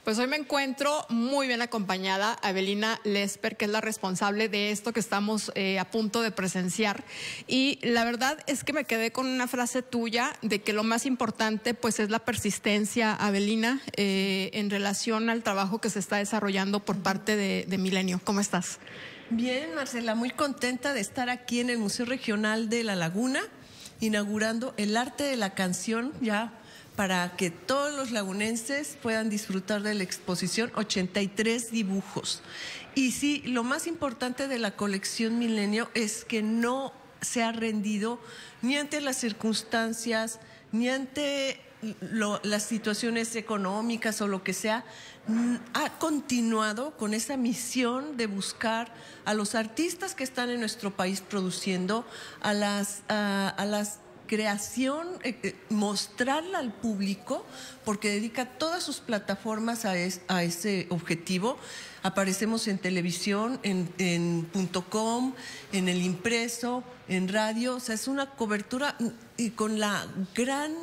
Pues hoy me encuentro muy bien acompañada, Evelina Lesper, que es la responsable de esto que estamos a punto de presenciar. Y la verdad es que me quedé con una frase tuya de que lo más importante pues es la persistencia, Evelina, en relación al trabajo que se está desarrollando por parte de Milenio. ¿Cómo estás? Bien, Marcela, muy contenta de estar aquí en el Museo Regional de La Laguna, inaugurando el arte de la canción ya para que todos los lagunenses puedan disfrutar de la exposición, 83 dibujos. Y sí, lo más importante de la colección Milenio es que no se ha rendido ni ante las circunstancias, ni ante las situaciones económicas o lo que sea. Ha continuado con esa misión de buscar a los artistas que están en nuestro país produciendo, a las creación, mostrarla al público, porque dedica todas sus plataformas a ese objetivo. Aparecemos en televisión, en .com, en el impreso, en radio. O sea, es una cobertura y con la gran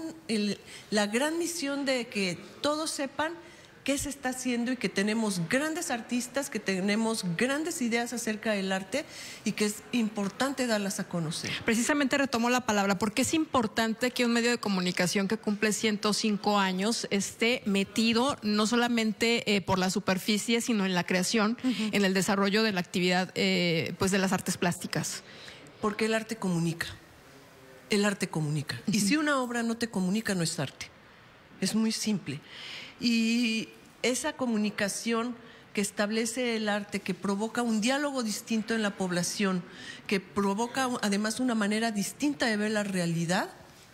misión de que todos sepan qué se está haciendo y que tenemos grandes artistas, que tenemos grandes ideas acerca del arte y que es importante darlas a conocer. Precisamente retomo la palabra porque es importante que un medio de comunicación que cumple 105 años esté metido no solamente por la superficie, sino en la creación, en el desarrollo de la actividad pues de las artes plásticas. Porque el arte comunica. El arte comunica. Y si una obra no te comunica, no es arte. Es muy simple. Y esa comunicación que establece el arte, que provoca un diálogo distinto en la población, que provoca además una manera distinta de ver la realidad,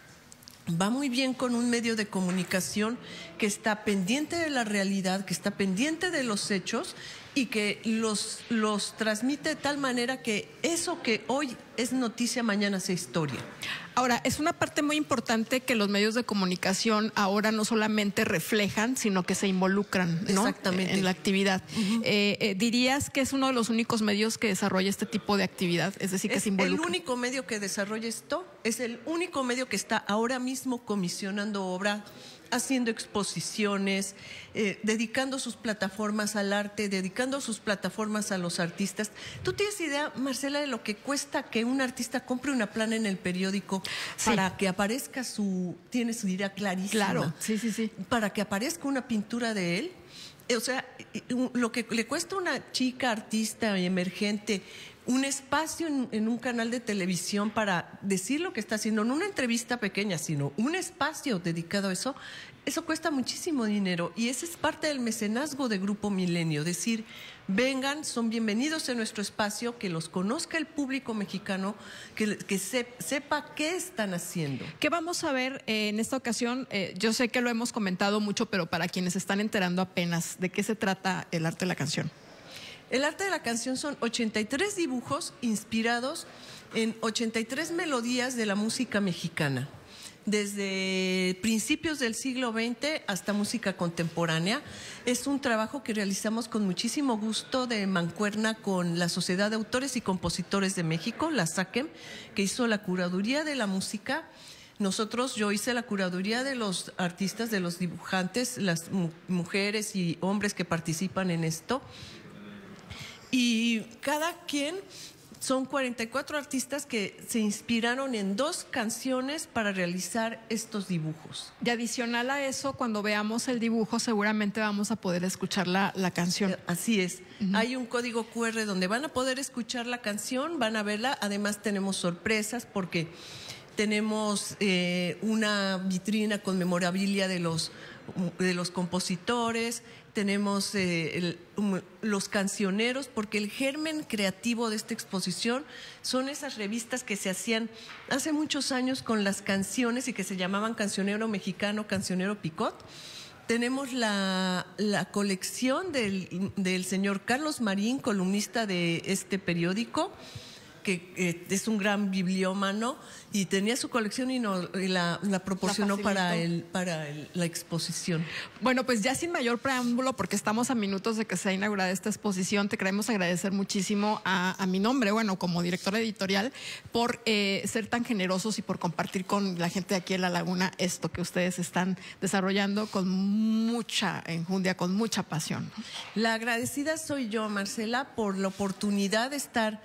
va muy bien con un medio de comunicación que está pendiente de la realidad, que está pendiente de los hechos y que los transmite de tal manera que eso que hoy es noticia, mañana sea historia. Ahora, es una parte muy importante que los medios de comunicación ahora no solamente reflejan, sino que se involucran, ¿no? Exactamente. En la actividad. ¿Dirías que es uno de los únicos medios que desarrolla este tipo de actividad? Es decir, que se involucra. Es el único medio que desarrolla esto, es el único medio que está ahora mismo comisionando obra, haciendo exposiciones, dedicando sus plataformas al arte, dedicando sus plataformas a los artistas. ¿Tú tienes idea, Marcela, de lo que cuesta que un artista compre una plana en el periódico para que aparezca tiene su idea clarísima? Claro, sí. Para que aparezca una pintura de él. O sea, lo que le cuesta a una chica artista emergente un espacio en un canal de televisión para decir lo que está haciendo, no una entrevista pequeña, sino un espacio dedicado a eso, eso cuesta muchísimo dinero y ese es parte del mecenazgo de Grupo Milenio, decir, vengan, son bienvenidos en nuestro espacio, que los conozca el público mexicano, que sepa qué están haciendo. ¿Qué vamos a ver en esta ocasión? Yo sé que lo hemos comentado mucho, pero para quienes se están enterando apenas, ¿de qué se trata el arte de la canción? El arte de la canción son 83 dibujos inspirados en 83 melodías de la música mexicana, desde principios del siglo XX hasta música contemporánea. Es un trabajo que realizamos con muchísimo gusto de mancuerna con la Sociedad de Autores y Compositores de México, la SACEM, que hizo la curaduría de la música. Yo hice la curaduría de los artistas, de los dibujantes, las mujeres y hombres que participan en esto. Y cada quien, son 44 artistas que se inspiraron en 2 canciones para realizar estos dibujos. Y adicional a eso, cuando veamos el dibujo, seguramente vamos a poder escuchar la canción. Así es. Hay un código QR donde van a poder escuchar la canción, van a verla. Además tenemos sorpresas porque tenemos una vitrina con memorabilia de los compositores, tenemos los cancioneros, porque el germen creativo de esta exposición son esas revistas que se hacían hace muchos años con las canciones y que se llamaban Cancionero Mexicano, Cancionero Picot. Tenemos la colección del señor Carlos Marín, columnista de este periódico, que es un gran bibliómano y tenía su colección y la proporcionó para la exposición. Bueno, pues ya sin mayor preámbulo, porque estamos a minutos de que sea inaugurada esta exposición, te queremos agradecer muchísimo a mi nombre, bueno, como directora editorial, por ser tan generosos y por compartir con la gente de aquí en La Laguna esto que ustedes están desarrollando con mucha enjundia, con mucha pasión. La agradecida soy yo, Marcela, por la oportunidad de estar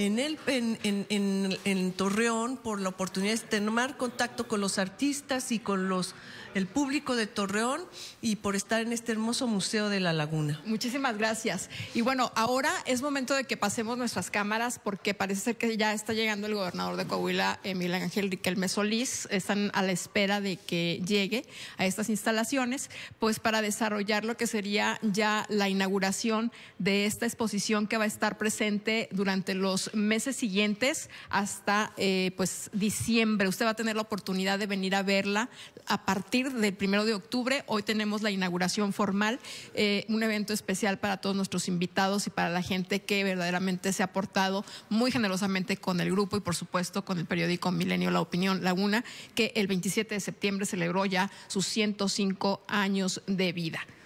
en Torreón, por la oportunidad de tomar contacto con los artistas y con el público de Torreón y por estar en este hermoso Museo de la Laguna. Muchísimas gracias. Y bueno, ahora es momento de que pasemos nuestras cámaras porque parece ser que ya está llegando el gobernador de Coahuila, Miguel Ángel Riquelme Solís. Están a la espera de que llegue a estas instalaciones, pues para desarrollar lo que sería ya la inauguración de esta exposición que va a estar presente durante los meses siguientes hasta pues diciembre. Usted va a tener la oportunidad de venir a verla a partir del 1 de octubre. Hoy tenemos la inauguración formal, un evento especial para todos nuestros invitados y para la gente que verdaderamente se ha portado muy generosamente con el grupo y por supuesto con el periódico Milenio La Opinión Laguna, que el 27 de septiembre celebró ya sus 105 años de vida.